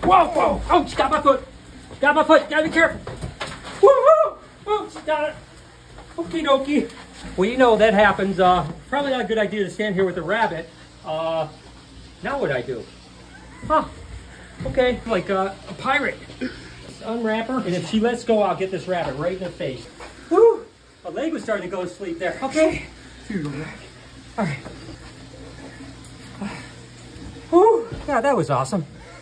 Whoa, whoa. Oh, she got my foot. Got my foot. Gotta be careful. Woo-hoo. Oh, she got it. Okie dokie. Well, you know that happens. Probably not a good idea to stand here with a rabbit. Now what I do? Huh. Okay, like a pirate. Let's unwrap her. And if she lets go, I'll get this rabbit right in the face. Woo! My leg was starting to go to sleep there. Okay. Here you go back. All right. Whew. Yeah, that was awesome.